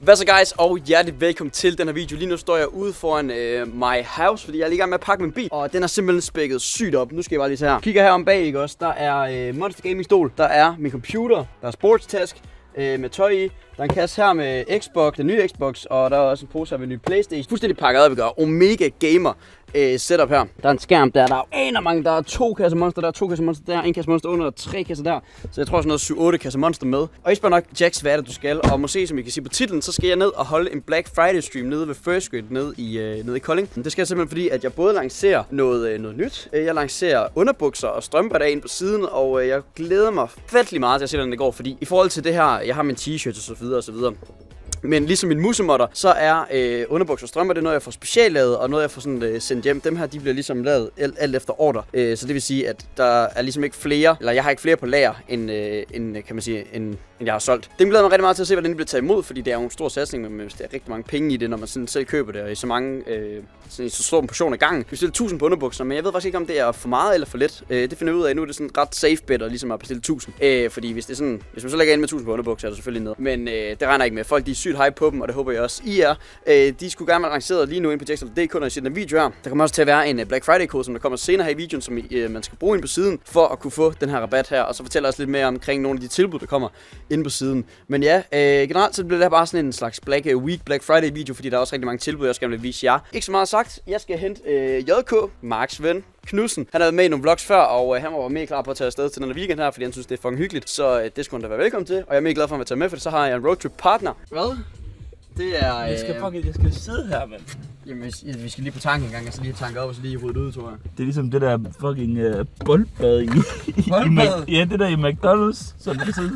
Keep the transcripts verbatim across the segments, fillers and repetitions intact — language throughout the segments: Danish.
Hvad så guys, og hjertelig velkommen til den her video. Lige nu står jeg ude foran øh, my house, fordi jeg er lige i gang med at pakke min bil. Og den er simpelthen spækket sygt op. Nu skal jeg bare lige se her. Kigger her om bag, ikke også? Der er øh, Monster Gaming stol, der er min computer, der er sportstask øh, med tøj i. Der er en kasse her med Xbox, den nye Xbox, og der er også en pose her med en ny PlayStation. Fuldstændig pakket op, vi gør. Omega Gamer øh, setup her. Der er en skærm der, der er aner mange, der er to kasser monster, der er to kasser monster der, en kasse monster under og tre kasser der. Så jeg tror sådan noget syv otte kasser monster med. Og I spørger nok, Jax, hvad er det du skal? Og måske som I kan se på titlen, så skal jeg ned og holde en Black Friday stream nede ved First Grid nede i, øh, nede i Kolding. Det skal jeg simpelthen fordi, at jeg både lancerer noget, øh, noget nyt. Jeg lancerer underbukser og strømper der ind på siden, og øh, jeg glæder mig fedt meget til at se, hvordan det går. Fordi i forhold til det her, jeg har min t-shirt og så videre og så videre. Men ligesom min musemotter, så er øh, underbukser og strømper, det er noget jeg får speciallavet, og noget jeg får sådan øh, sendt hjem. Dem her, de bliver ligesom lavet alt, alt efter ordre. Øh, så det vil sige, at der er ligesom ikke flere, eller jeg har ikke flere på lager, end, øh, end kan man sige, end, end jeg har solgt. Det glæder mig rigtig meget til at se, hvordan det bliver taget imod, fordi det er jo en stor satsning, men hvis der er rigtig mange penge i det, når man sådan selv køber det, og i så mange, øh, sådan i så stor portion af gangen. Vi bestiller tusind på underbukser, men jeg ved faktisk ikke, om det er for meget eller for lidt. Øh, det finder jeg ud af nu, er det sådan ret safe bet at ligesom at bestille tusind. Øh, fordi hvis det er sådan, hvis man så lægger ind med tusind på underbukser, er det selvfølgelig ned. Men øh, det regner ikke med. Folk de er sygt hype på dem, og det håber jeg også I er. Øh, de skulle gerne være lanceret lige nu ind på jax punktum d k, når I ser den video her. Der kommer også til at være en Black Friday kode, som der kommer senere her i videoen, som I, øh, man skal bruge ind på siden, for at kunne få den her rabat her. Og så fortæller jeg også lidt mere omkring nogle af de tilbud, der kommer ind på siden. Men ja, øh, generelt så bliver det her bare sådan en slags Black Week, Black Friday video, fordi der er også rigtig mange tilbud, jeg også gerne vil vise jer. Ikke så meget sagt, jeg skal hente øh, J K, Marks ven, Knudsen. Han har været med i nogle vlogs før, og øh, han var mega klar på at tage afsted til den her weekend her, fordi han synes, det er fucking hyggeligt. Så øh, det skulle han da være velkommen til, og jeg er mega glad for, at han vil tage med, for så har jeg en roadtrip partner. Hvad? Det er... Øh... Jeg skal fucking, jeg skal sidde her, mand. Jamen, vi skal lige på tanken en gang, og så lige tanke op, og så lige rydde ud, tror jeg. Det er ligesom det der fucking uh, boldbad i... Boldbad? I ja, det der i McDonald's, så man kan sidde...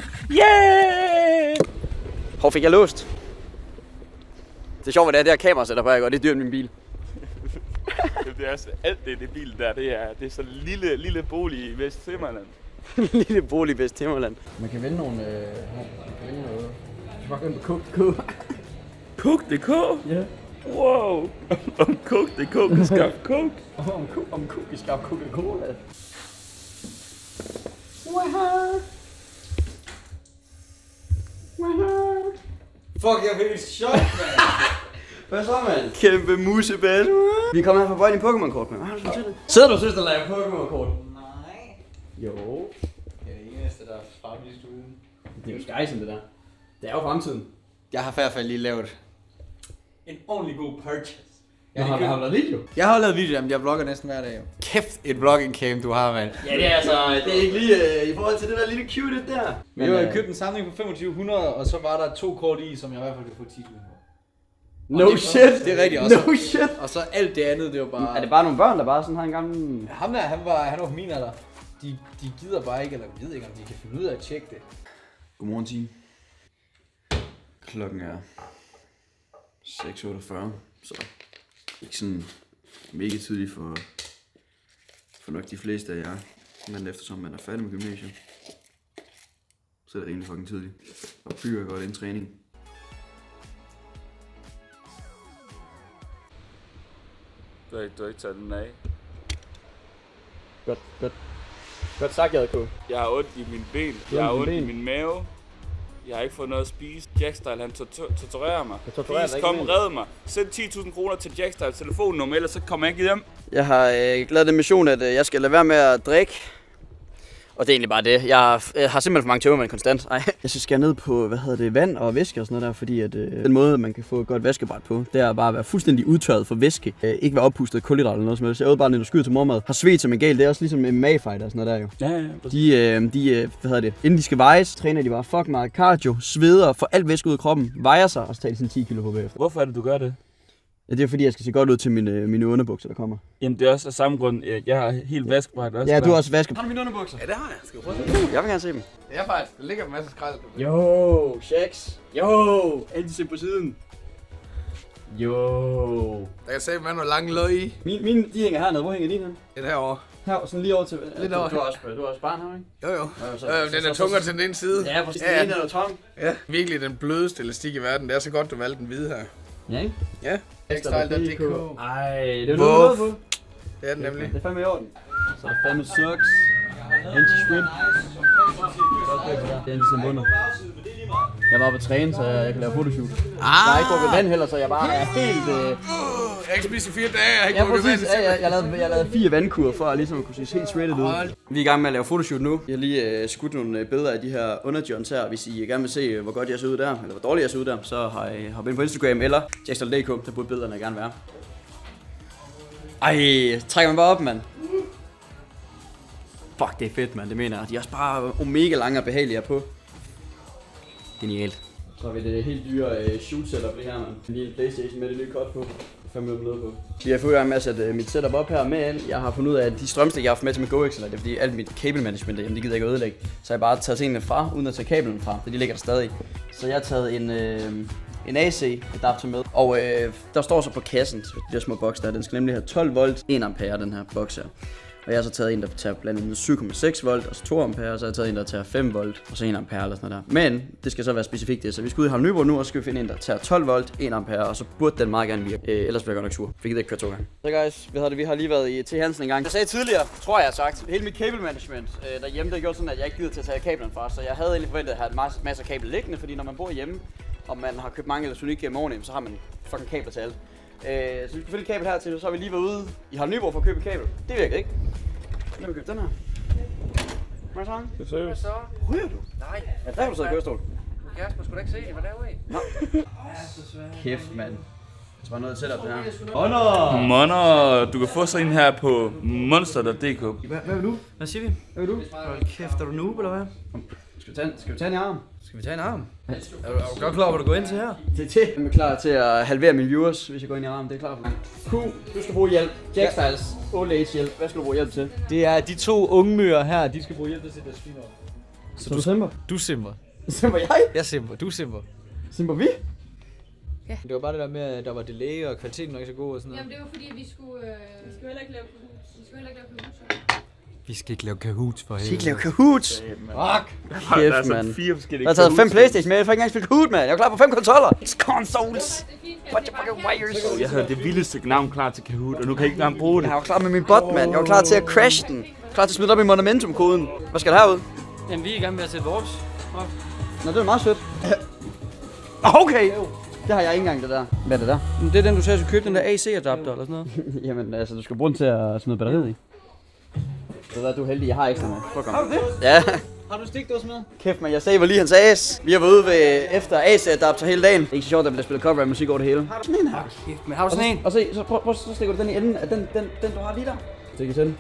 Yeah! Hvor fik jeg låst? Det er sjovt, hvad det er, det her kamera sætter på, jeg godt. Det er dyrt min bil. Det er altså alt det, det bil der, det er, det er så lille, lille bolig i Vesthimmerland. Lille bolig i Vesthimmerland. Man kan vinde nogle... Øh, man kan vinde noget. Du bare gå ind på Coke punktum d k. Coke punktum d k? Ja. Wow! Om Coke punktum d k kan skaffe Coke. Om Coke om Coke kan skaffe Coca-Cola. Wow! Wow! Fuck, jeg fik et chok, mand! Hvad så, mand? Kæmpe musebæt. Vi er kommet her for at bøje din Pokémon-kort, mand. Hvad har du sådan til det? Sidder du og synes, der laver Pokémon-kort? Nej. Jo. Det er det eneste, der er fremme i stuen. Det er jo skejsen, det der. Det er jo fremtiden. Jeg har i hvert fald lige lavet en ordentlig god purchase. Jeg har, har du lavet video? Jeg har lavet video, men jeg vlogger næsten hver dag. Kæft et vlogging cam du har, mand. Ja, det er altså, det er ikke lige uh, i forhold til det der lille cute der. Men jeg har købt en samling på femogtyve hundrede, og så var der to kort i, som jeg i hvert fald kan få ti tusind for. No det, shit! Det er rigtigt også. No shit! Og så alt det andet, det var bare... Er det bare nogle børn, der bare sådan har en gammel... Ham der, han var, han var på min alder. De, de gider bare ikke, eller jeg ved ikke, om de kan finde ud af at tjekke det. Godmorgen, team. Klokken er seks otteogfyrre, så ikke sådan mega tidligt for, for nok de fleste af jer. Men eftersom man er færdig med gymnasiet, så er det rimelig fucking tidligt. Og bygger godt en træning. Du har ikke, du har ikke taget den af. Godt, godt. Godt sagt, J K. Jeg har ondt i mine ben. Jeg har ondt i min mave. Jeg har ikke fået noget at spise. Jackstyle, han torturerer mig. Please, kom red mig. Send ti tusind kroner til Jackstyle telefonnummer, ellers så kommer jeg ikke hjem. Jeg har øh, lavet den mission, at øh, jeg skal lade være med at drikke. Og det er egentlig bare det. Jeg har, jeg har simpelthen for mange tømmermænd konstant. Ej. Jeg skal skære ned på, hvad hedder det, vand og væske og sådan noget der, fordi at øh, den måde, man kan få et godt vaskebræt på, det er bare at være fuldstændig udtørret for væske. Øh, ikke være oppustet kulhydrat eller noget som helst. Jeg åd bare, når du skyder til mormad. Har svedt som en gal. Det er også ligesom M M A-fight og sådan noget der jo. Ja, ja, de, øh, de, øh, hvad hedder det, inden de skal vejes, træner de bare fuck meget cardio, sveder, får alt væske ud af kroppen, vejer sig og så tager de sådan ti kilo på bagefter. Hvorfor er det, du gør det? Ja, det er fordi, jeg skal se godt ud til mine, mine underbukser, der kommer. Jamen, det er også af samme grund. Jeg har helt vaskebræt også. Ja, du har også vaskebræt. Har du mine underbukser? Ja, det har jeg. Skal du prøve at se? Jeg vil gerne se dem. Det er faktisk, der ligger en masse skrald. Jo, Jax. Jo, Anti på siden. Jo. Der kan se, at man har lange løg i. Mine, mine, de hænger hernede. Hvor hænger de hen? Det er herovre. Her, sådan lige over til... Lidt du, over. Du har også, du har også barn her, ikke? Jo jo. Ja, så, øh, så, den så, er så, tungere så, til den ene side. Ja, præcis. Ja, Den ene er tom. Ja, virkelig den blødeste elastik i verden. Det er så godt, du valgte den hvide her. Ja, ikke? Ja. Jackstyle punktum d k. Ej, det er noget på. Det er den nemlig. Det er fandme i orden. Så er der fandme socks. Anti-shrimp. Det er anti-shrimp under. Jeg var oppe at træne, så jeg kan lave fotoshoot. Ah. Jeg har ikke drukket vand heller, så jeg bare er helt... Øh... Jeg har ikke spist i fire dage, jeg har ikke ja, drukket vand. Ja, jeg, jeg, lavede, jeg lavede fire vandkurer for at ligesom kunne se helt shredded ud. Vi er i gang med at lave fotoshoot nu. Jeg har lige øh, skudt nogle øh, billeder af de her underjohns her. Hvis I gerne vil se, øh, hvor godt jeg ser ud der, eller hvor dårligt jeg ser ud der, så har I hoppet ind på Instagram eller jackstyle punktum d k. Der burde billederne gerne være. Ej, trækker man bare op, mand. Fuck, det er fedt, mand. Det mener jeg. De er også bare omega lange og behagelige på. Genialt. Så har vi det helt dyre uh, shoot setup lige her, man. En lille PlayStation med det nye kort på. fem minutter på. Vi har fået i gang med at sætte uh, mit setup op her, men jeg har fundet ud af, at de strømstik, jeg har haft med til mit GoXLR, det er fordi alt mit cable management, jamen, det gider jeg ikke ødelægge. Så jeg har bare taget tingene fra, uden at tage kablen fra, så de ligger der stadig. Så jeg har taget en, øh, en A C adapter med, og øh, der står så på kassen, de der små boks der, den skal nemlig have tolv volt, en ampere, den her boks her. Og jeg har så taget en, der tager blandt andet syv komma seks volt, og så to ampere, og så har jeg taget en, der tager fem volt, og så en ampere eller sådan noget der. Men det skal så være specifikt det, så vi skal ud i Harald Nyborg nu, og så skal vi finde en, der tager tolv volt, en ampere, og så burde den meget gerne virke. Øh, ellers bliver jeg godt nok sur. Vi gider ikke køre to gange. Så guys, vi har, det, vi har lige været i T. Hansen en gang. Jeg sagde tidligere, tror jeg har sagt, hele mit cable management øh, derhjemme, det har gjort sådan, at jeg ikke gider til at tage kablen fra. Så jeg havde egentlig forventet at have en masse, masse kabel liggende, fordi når man bor hjemme, og man har købt mange elektronik gennem årene, så har man fucking kabler til alt. Øh, så vi skal finde et kabel her til, så har vi lige været ude i Harald Nyborg for at købe et kabel. Det virker ikke. Lad mig købe den her. Hvad så? Det ser Hvad så? Ryger du? Nej. Ja, der har du siddet i kørestol. Kasper, skulle da ikke se det? Hvad laver I? Nå. Kæft, mand. Det var noget setup, det her. Monner! Monner! Du kan få sådan en her på monster punktum d k. Hvad, hvad vil du? Hvad siger vi? Hvad vil du? Hold kæft, er du noob, eller hvad? Skal vi tage, skal vi tage en i arm? Skal vi tage en arm? Er du, er du godt klar, hvad du går ind til her? Det er til. Jeg er klar til at halvere mine viewers, hvis jeg går ind i armen. Det er klart for mig. Q, du skal bruge hjælp. Jackstyles, old age hjælp. Hvad skal du bruge hjælp til? Det er de to unge myrer her, de skal bruge hjælp til at sætte deres streamer op. Så du simper? Du simper. Simper jeg? Jeg simper, du simper. Simper vi? Ja. Det var bare det der med, at der var delay og kvaliteten var ikke så god og sådan noget. Jamen det var fordi, vi skulle, øh, vi skulle heller ikke lave Kahoots. Vi skulle heller ikke lave Kahoots. Vi skal ikke lave Kahoots for helvede. Vi skal ikke lave Kahoots? Fuck! Kæft, mand. Fire forskellige. Jeg har taget fem Playstation med, jeg får ikke engang spille Kahoot, mand. Jeg er klar på fem konsoller. It's consoles. What the fucking wires? Jeg havde det vildeste navn klar til Kahoot, og nu kan jeg ikke engang bruge det. Jeg var klar med min bot, mand. Jeg var klar til at crash den. Klar til at smide op i Monumentum-koden. Hvad skal der herud? Jamen vi er i gang med at sætte vores op. Nå, det er meget sødt. Okay. Det har jeg ikke engang, det der. Hvad er det der? Det er den, du sagde, at du købte den der A C-adapter eller sådan noget. Jamen, altså, du skal bruge den til at smide batteriet i. Så der er du heldig, jeg har ekstra med. Har du det? Ja. Har du stikdås med? Kæft, man, jeg saver lige hans as. Vi har været ude ved, efter A C-adapter hele dagen. Det er ikke så sjovt, at der bliver spillet copyright musik over det hele. Har du sådan en her? Kæft, men har du sådan en? Og se, så prøv, prøv, så stikker du den i enden af den, den, den du har lige der. Stik i den.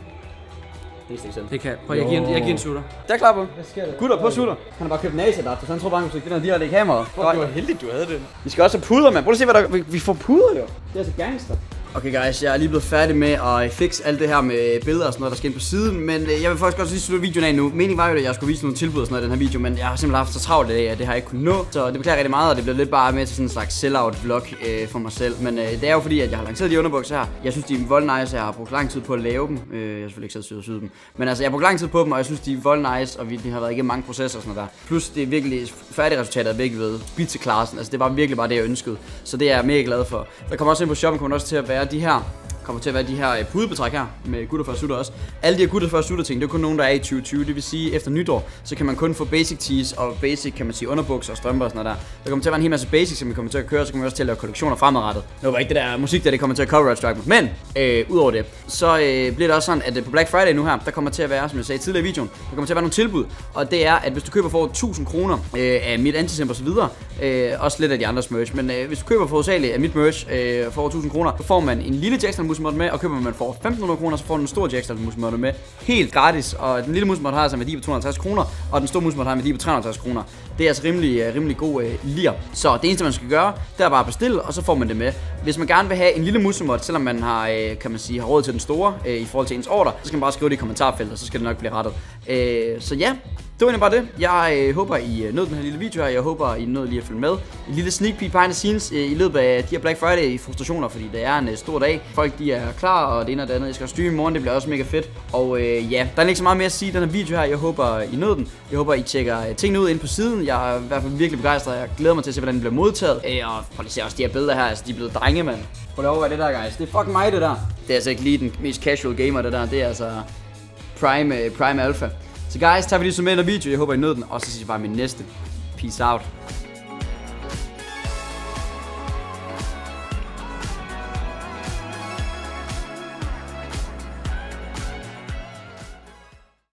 Det er ikke Det kan. Prøv, jeg giver en, jeg giver en sutter. Der er klar på. Hvad sker der? Gutter på sutter. Han har bare købt en A C-adapter, så han tror bare, han kunne stikke den her direkte i kameraet. Du var heldig, du havde den. Vi skal også have puder, mand. Prøv at se, hvad der... Vi, vi får puder, jo. Det er altså gangster. Okay guys, jeg er lige blevet færdig med at fixe alt det her med billeder og sådan noget, der skal ind på siden. Men øh, jeg vil faktisk godt lige slutte videoen af nu. Meningen var jo, at jeg skulle vise nogle tilbud og sådan noget i den her video, men jeg har simpelthen haft så travlt i dag, at det har jeg ikke kunnet nå. Så det beklager rigtig meget, og det bliver lidt bare med til sådan en slags sell-out vlog øh, for mig selv. Men øh, det er jo fordi, at jeg har lanceret de underbukser her. Jeg synes, de er vold nice, jeg har brugt lang tid på at lave dem. Øh, jeg har selvfølgelig ikke selv syet og syet dem. Men altså, jeg har brugt lang tid på dem, og jeg synes, de er vold nice, og vi de har været igennem mange processer og sådan noget der. Plus, det er virkelig færdige resultater, er virkelig ved spidseklassen. Altså, det var virkelig bare det, jeg ønskede. Så det er jeg mega glad for. Der kommer også ind på shoppen, kommer også til at være de her kommer til at være de her pudebetræk her med gutter for sutter også. Alle de her gutter for sutter ting, det er kun nogen, der er i tyve tyve. Det vil sige, efter nytår, så kan man kun få basic tees og basic, kan man sige, underbukser og strømper og sådan noget der. Der kommer til at være en hel masse basics, som vi kommer til at køre, så kommer vi også til at lave kollektioner fremadrettet. Det var ikke det der musik, der det kommer til at copyright strike mig. Men, øh, udover det, så øh, bliver det også sådan, at på Black Friday nu her, der kommer til at være, som jeg sagde tidligere i videoen, der kommer til at være nogle tilbud. Og det er, at hvis du køber for tusind kroner øh, af mit antisemper og så videre, øh, også lidt af de andres merch, men øh, hvis du køber for hovedsageligt af mit merch øh, for over tusind kroner, så får man en lille Jackstyle musmod med, og køber man for femten hundrede kroner, så får du en stor Jackstyle musmod med helt gratis. Og den lille musmod har altså en værdi på to hundrede og halvtreds kroner, og den store musmod har en værdi på tre hundrede og halvtreds kroner. Det er altså rimelig, rimelig god øh, lir. Så det eneste man skal gøre, det er bare at bestille, og så får man det med. Hvis man gerne vil have en lille musmod, selvom man har, øh, kan man sige, har råd til den store øh, i forhold til ens ordre, så skal man bare skrive det i kommentarfeltet, så skal det nok blive rettet. Øh, så ja, det var egentlig bare det. Jeg øh, håber, I nød den her lille video her. Jeg håber, I nød lige at følge med. En lille sneak peek behind the scenes øh, i løbet af de her Black Friday frustrationer, fordi det er en øh, stor dag. Folk de er klar, og det ene og det andet. Jeg skal streame i morgen, det bliver også mega fedt. Og øh, ja, der er ikke så meget mere at sige i den her video her. Jeg håber, I nød den. Jeg håber, I tjekker tingene ud ind på siden. Jeg er i hvert fald virkelig begejstret. Jeg glæder mig til at se, hvordan den bliver modtaget. Øh, og prøv lige at se også de her billeder her. Altså, de er blevet drenge, mand. Prøv lige at overveje det der, guys. Det er fucking mig, det der. Det er altså ikke lige den mest casual gamer, det der. Det er altså Prime, uh, Prime Alpha. Så guys, tager vi lige så med en video. Jeg håber, I nød den. Og så ses jeg bare i min næste. Peace out.